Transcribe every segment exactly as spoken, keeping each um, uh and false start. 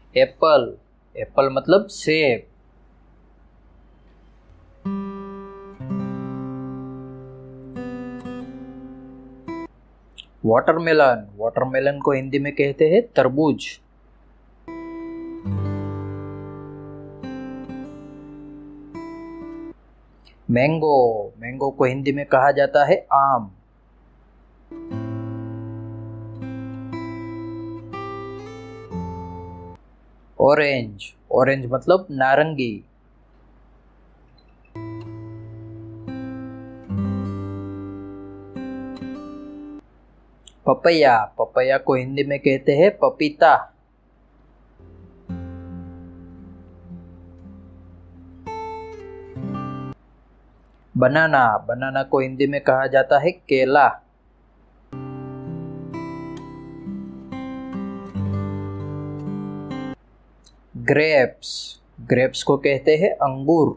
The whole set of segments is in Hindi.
एप्पल, एप्पल मतलब सेब। वाटरमेलन, वाटरमेलन को हिंदी में कहते हैं तरबूज। मैंगो, मैंगो को हिंदी में कहा जाता है आम। ऑरेंज, ऑरेंज मतलब नारंगी। पपैया, पपैया को हिंदी में कहते हैं पपीता। बनाना, बनाना को हिंदी में कहा जाता है केला। ग्रेप्स, ग्रेप्स को कहते हैं अंगूर।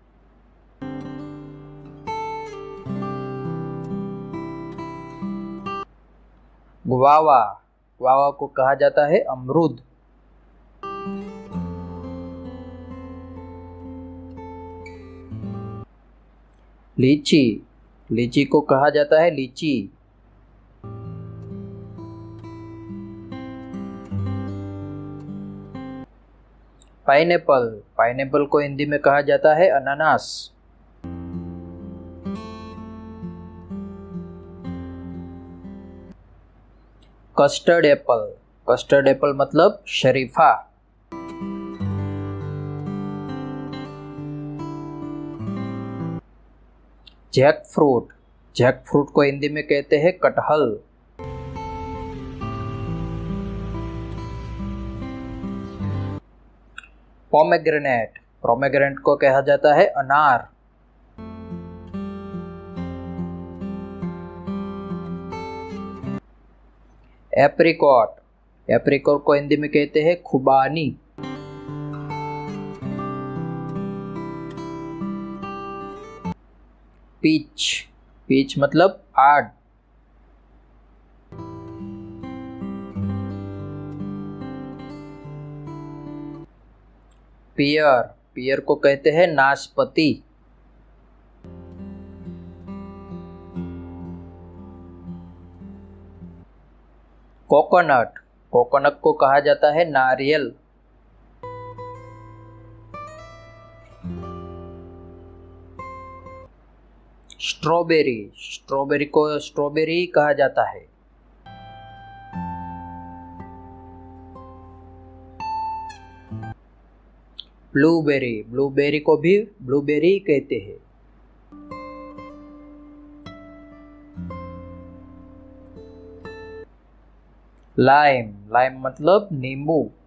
गुआवा, गुआवा को कहा जाता है अमरूद। लीची, लीची को कहा जाता है लीची। पाइनएप्पल, पाइनएप्पल को हिंदी में कहा जाता है अनानास। कस्टर्ड एप्पल, कस्टर्ड एप्पल मतलब शरीफा। जैक फ्रूट, जैक फ्रूट को हिंदी में कहते हैं कटहल। पोमेग्रेनेट, पोमेग्रेनेट को कहा जाता है अनार। एप्रिकॉट, एप्रिकॉट को हिंदी में कहते हैं खुबानी। पीच, पीच मतलब आड़। पियर, पियर को कहते हैं नाशपाती। कोकोनट, कोकोनट को कहा जाता है नारियल। स्ट्रॉबेरी, स्ट्रॉबेरी को स्ट्रॉबेरी कहा जाता है। ब्लूबेरी, ब्लूबेरी को भी ब्लूबेरी कहते हैं। लाइम, लाइम मतलब नींबू।